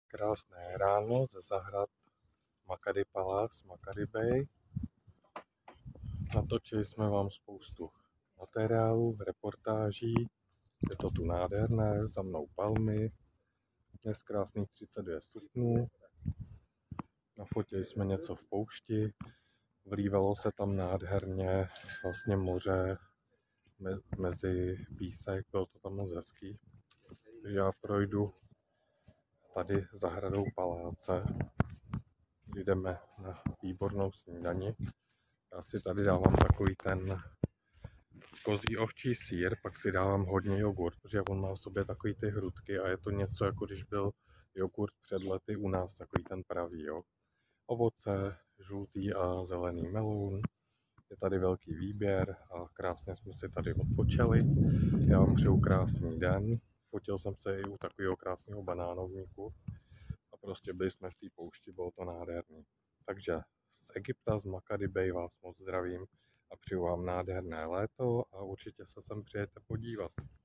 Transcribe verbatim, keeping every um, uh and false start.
Krásné ráno ze zahrad Makady Palace, Makady Bay. Natočili jsme vám spoustu materiálů, reportáží. Je to tu nádherné, za mnou palmy, dnes krásných třicet dva stupňů. Nafotili jsme něco v poušti, vlívalo se tam nádherně vlastně moře mezi písek, bylo to tam moc hezký. Takže já projdu tady zahradou paláce, jdeme na výbornou snídani. Já si tady dávám takový ten kozí ovčí sýr, pak si dávám hodně jogurt, protože on má v sobě takový ty hrudky a je to něco, jako když byl jogurt před lety u nás, takový ten pravý, jo. Ovoce, žlutý a zelený meloun, je tady velký výběr a krásně jsme si tady odpočali. Já vám přeju krásný den, fotil jsem se i u takového krásného banánovníku a prostě byli jsme v té poušti, bylo to nádherný. Takže z Egypta, z Makady Bay vás moc zdravím a přeju vám nádherné léto a určitě se sem přijďte podívat.